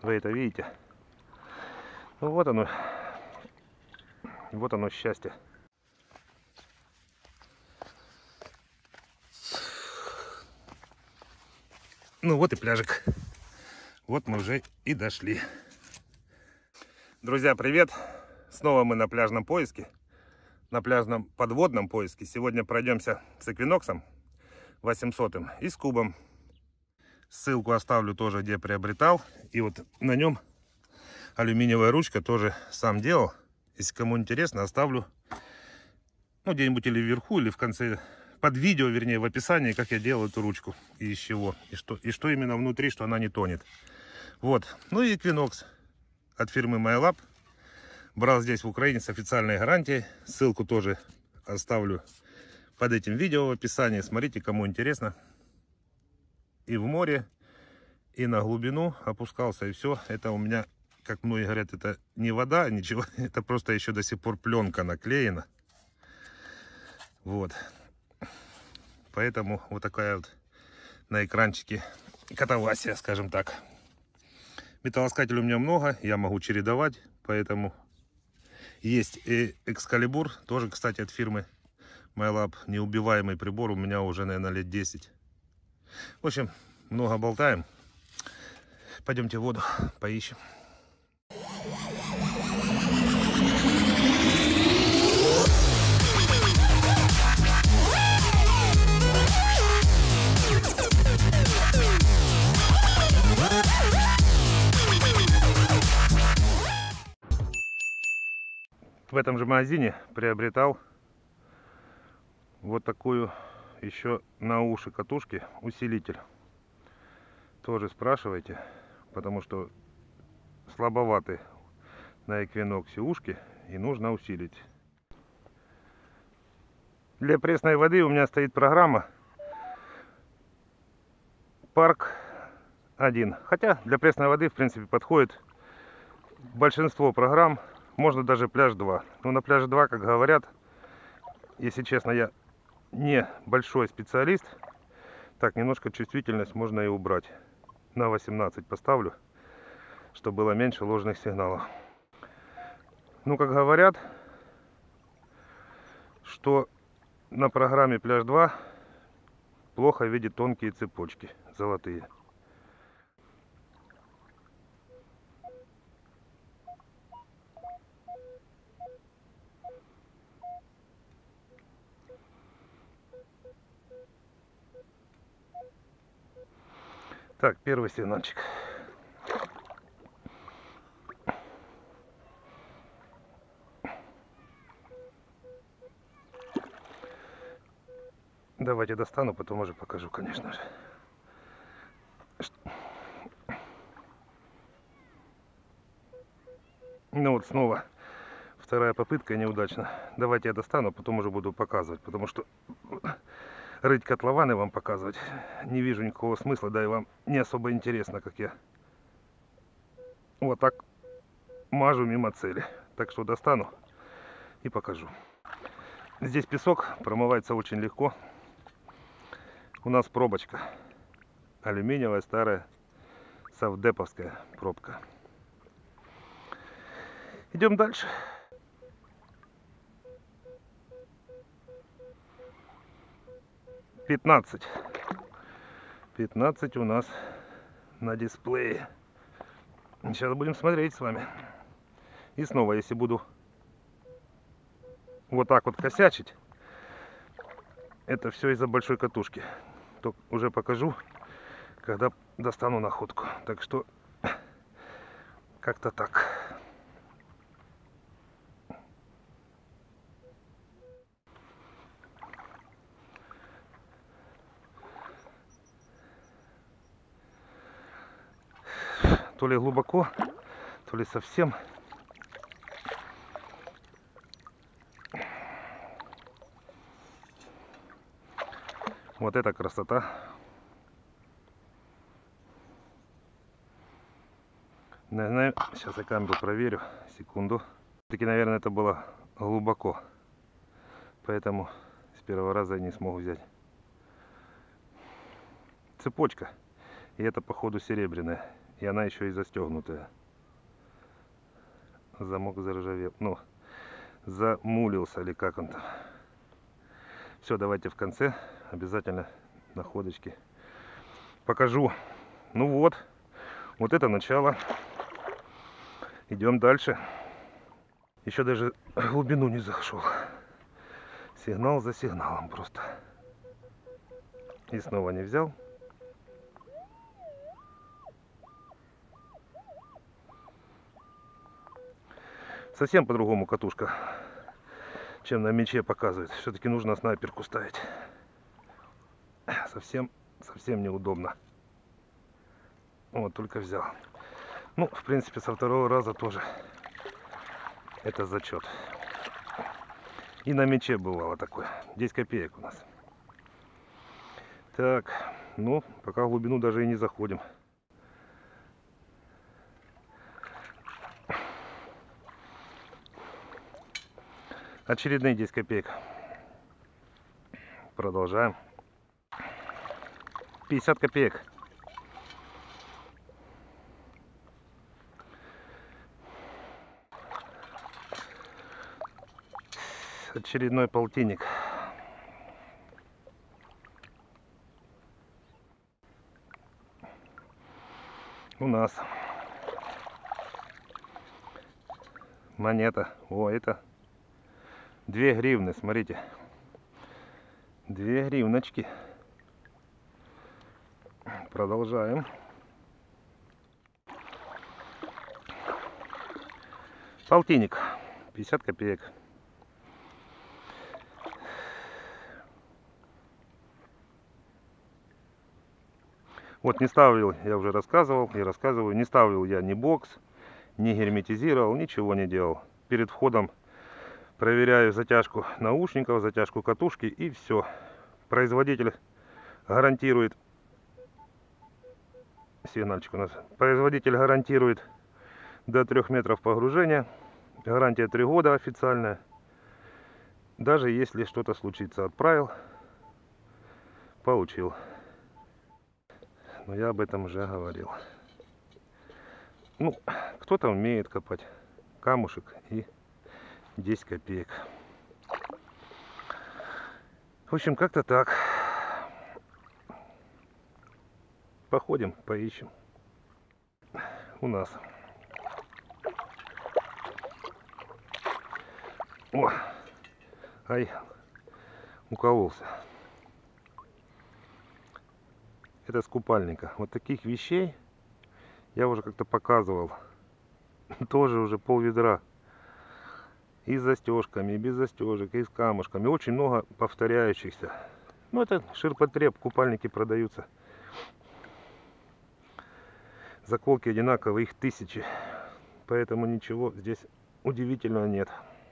Вы это видите? Ну вот оно счастье. Ну вот и пляжик. Вот мы уже и дошли. Друзья, привет! Снова мы на пляжном поиске. На пляжном подводном поиске. Сегодня пройдемся с Эквиноксом 800 и с Кубом. Ссылку оставлю тоже, где приобретал. И вот на нем алюминиевая ручка, тоже сам делал. Если кому интересно, оставлю, ну, где-нибудь или вверху, или в конце, под видео, вернее, в описании, как я делал эту ручку и из чего, и что именно внутри, что она не тонет. Вот. Ну и Эквинокс от фирмы MyLab. Брал здесь в Украине с официальной гарантией. Ссылку тоже оставлю под этим видео в описании. Смотрите, кому интересно. И в море, и на глубину опускался, и все. Это у меня, как многие говорят, это не вода, ничего. Это просто еще до сих пор пленка наклеена. Вот. Поэтому вот такая вот на экранчике катавасия, скажем так. Металлоискателей у меня много, я могу чередовать, поэтому есть и Экскалибур, тоже, кстати, от фирмы MyLab. Неубиваемый прибор у меня уже, наверное, лет 10. В общем, много болтаем. Пойдемте в воду поищем. В этом же магазине приобретал вот такую еще на уши катушки усилитель. Тоже спрашивайте, потому что слабоваты на Эквиноксе ушки и нужно усилить. Для пресной воды у меня стоит программа Парк 1. Хотя для пресной воды в принципе подходит большинство программ. Можно даже пляж 2. Но на пляже 2, как говорят, если честно, я не большой специалист. Так, немножко чувствительность можно и убрать. На 18 поставлю, чтобы было меньше ложных сигналов. Ну, как говорят, что на программе пляж 2 плохо видит тонкие цепочки золотые. Так, первый сигнальчик. Давайте достану, потом уже покажу, конечно же. Ну вот снова вторая попытка неудачна. Давайте я достану, потом уже буду показывать, потому что рыть котлованы вам показывать не вижу никакого смысла, да и вам не особо интересно, как я вот так мажу мимо цели. Так что достану и покажу. Здесь песок промывается очень легко. У нас пробочка алюминиевая, старая, совдеповская пробка. Идем дальше. Пятнадцать у нас на дисплее. Сейчас будем смотреть с вами. И снова, если буду вот так вот косячить, это все из-за большой катушки. То уже покажу, когда достану находку. Так что как-то так. То ли глубоко, то ли совсем. Вот это красота. Наверное, сейчас я камеру проверю. Секунду. Таки, наверное, это было глубоко. Поэтому с первого раза я не смог взять. Цепочка. И это, походу, серебряная. И она еще и застегнутая. Замок заржавел. Ну, замулился или как он там. Все, давайте в конце обязательно находочки покажу. Ну вот, вот это начало. Идем дальше. Еще даже в глубину не зашел. Сигнал за сигналом просто. И снова не взял. Совсем по-другому катушка, чем на мече показывает. Все-таки нужно снайперку ставить. Совсем неудобно. Вот, только взял. Ну, в принципе, со второго раза тоже это зачет. И на мече бывало такое. 10 копеек у нас. Так, ну, пока в глубину даже и не заходим. Очередные 10 копеек. Продолжаем. 50 копеек. Очередной полтинник. У нас монета. О, это 2 гривны, смотрите. 2 гривночки. Продолжаем. Полтинник. 50 копеек. Вот не ставил, я уже рассказывал и рассказываю, не ставил я ни бокс, не герметизировал, ничего не делал. Перед входом проверяю затяжку наушников, затяжку катушки и все. Производитель гарантирует, сигнальчик у нас, производитель гарантирует до 3 метров погружения, гарантия 3 года официальная. Даже если что-то случится, отправил, получил. Но я об этом уже говорил. Ну, кто-то умеет копать камушек и 10 копеек. В общем, как-то так. Походим, поищем. У нас. О, ай, укололся. Это с купальника. Вот таких вещей я уже как-то показывал. Тоже уже пол-ведра. И с застежками, и без застежек, и с камушками. Очень много повторяющихся. Ну, это ширпотреб, купальники продаются. Заколки одинаковые, их 1000. Поэтому ничего здесь удивительного нет.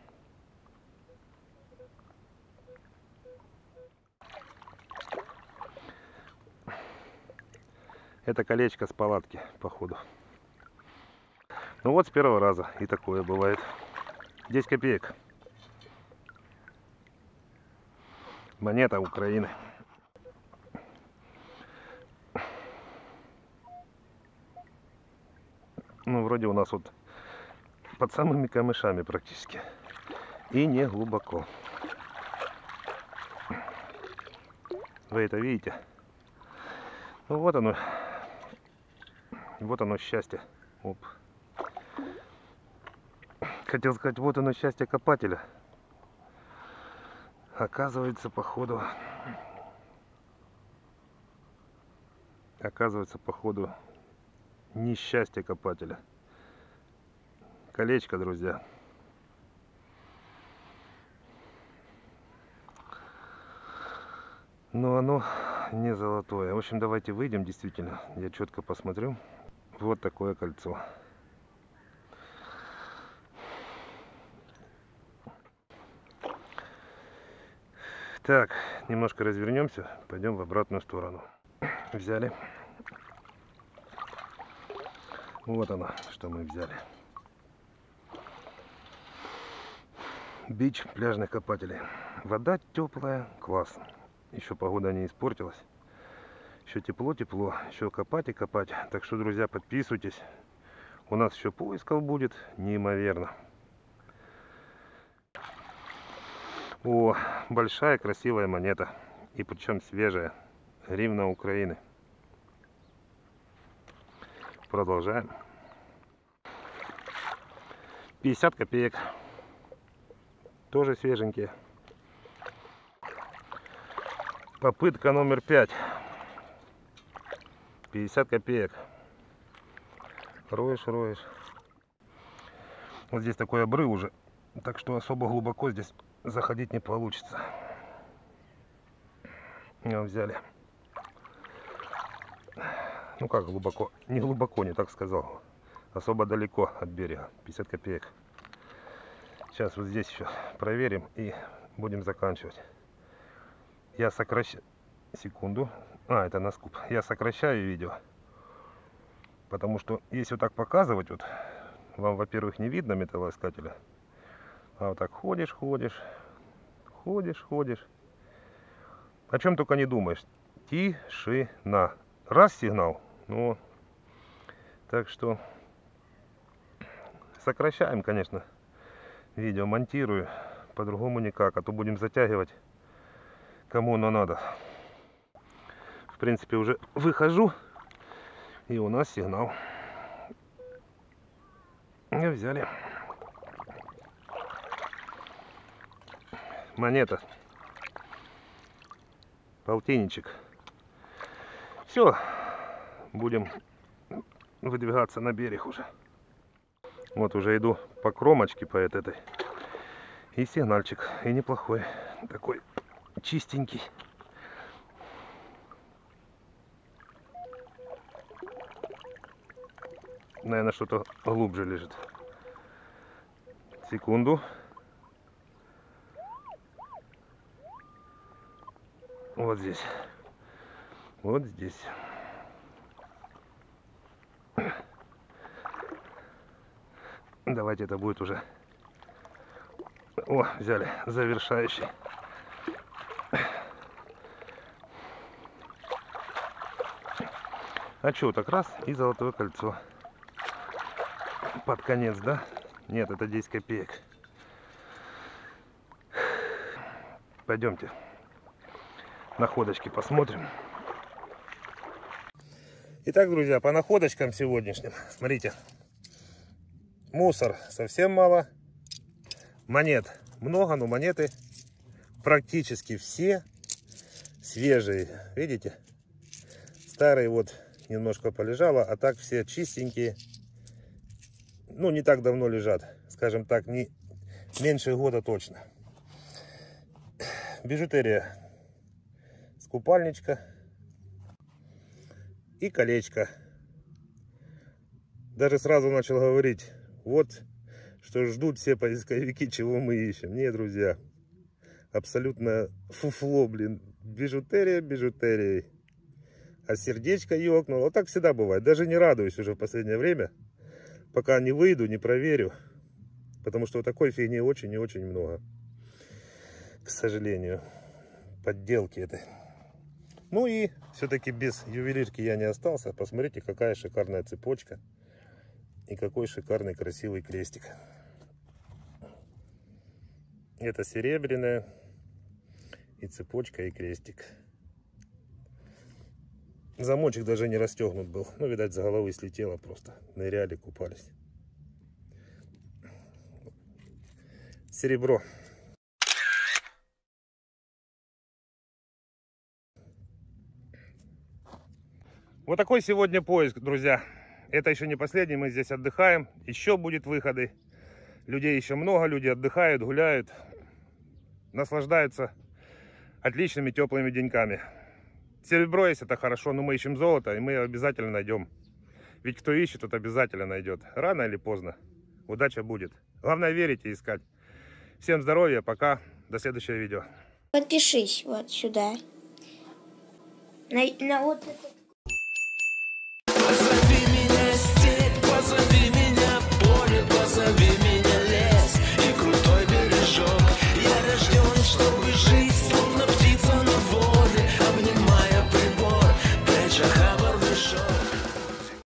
Это колечко с палатки, походу. Ну вот с первого раза и такое бывает. 10 копеек. Монета Украины. Ну, вроде у нас вот под самыми камышами практически. И не глубоко. Вы это видите? Ну вот оно. Вот оно счастье. Оп. Хотел сказать, вот оно счастье копателя. Оказывается, походу, несчастье копателя. Колечко, друзья. Но оно не золотое. В общем, давайте выйдем, действительно. Я четко посмотрю. Вот такое кольцо. Так, немножко развернемся, пойдем в обратную сторону. Взяли. Вот оно, что мы взяли. Бич пляжных копателей. Вода теплая, классно. Еще погода не испортилась. Еще тепло, еще копать и копать. Так что, друзья, подписывайтесь. У нас еще поисков будет неимоверно. О, большая красивая монета. И причем свежая. Гривна Украины. Продолжаем. 50 копеек. Тоже свеженькие. Попытка номер 5. 50 копеек. Роешь. Вот здесь такой обрыв уже. Так что особо глубоко здесь заходить не получится. Его взяли. Ну как глубоко? Не глубоко, не так сказал. Особо далеко от берега. 50 копеек. Сейчас вот здесь еще проверим и будем заканчивать. Я сокращаю... Секунду. Это на скуп. Я сокращаю видео. Потому что если вот так показывать, вот вам, во-первых, не видно металлоискателя. А вот так ходишь. О чем только не думаешь. Тишина. Раз сигнал. Ну, так что сокращаем, конечно, видео, монтирую. По-другому никак. А то будем затягивать, кому оно надо. В принципе, уже выхожу. И у нас сигнал. И взяли. Монета. Полтинничек. Все. Будем выдвигаться на берег уже. Вот уже иду по кромочке, по этой. И сигнальчик. И неплохой. Такой чистенький. Наверное, что-то глубже лежит. Секунду. Вот здесь. Вот здесь. Давайте это будет уже. О, взяли завершающий. А что, так раз и золотое кольцо. Под конец, да? Нет, это 10 копеек. Пойдемте находочки посмотрим. Итак, друзья, по находочкам сегодняшним. Смотрите. Мусор совсем мало. Монет много, но монеты практически все свежие. Видите? Старые вот немножко полежало, а так все чистенькие. Ну, не так давно лежат. Скажем так, не меньше года точно. Бижутерия. Купальничка и колечко. Даже сразу начал говорить, вот что ждут все поисковики, чего мы ищем. Не, друзья, абсолютно фуфло, блин. Бижутерия бижутерией. А сердечко ёкнуло. Вот так всегда бывает. Даже не радуюсь уже в последнее время, пока не выйду, не проверю. Потому что вот такой фигни очень и очень много. К сожалению. Подделки это. Ну и все-таки без ювелирки я не остался. Посмотрите, какая шикарная цепочка. И какой шикарный красивый крестик. Это серебряная. И цепочка, и крестик. Замочек даже не расстегнут был. Ну, видать, за головы слетело просто. Ныряли, купались. Серебро. Вот такой сегодня поиск, друзья. Это еще не последний, мы здесь отдыхаем. Еще будет выходы. Людей еще много, люди отдыхают, гуляют. Наслаждаются отличными теплыми деньками. Серебро есть, это хорошо, но мы ищем золото, и мы его обязательно найдем. Ведь кто ищет, тот обязательно найдет. Рано или поздно. Удача будет. Главное верить и искать. Всем здоровья, пока. До следующего видео. Подпишись вот сюда. На вот это.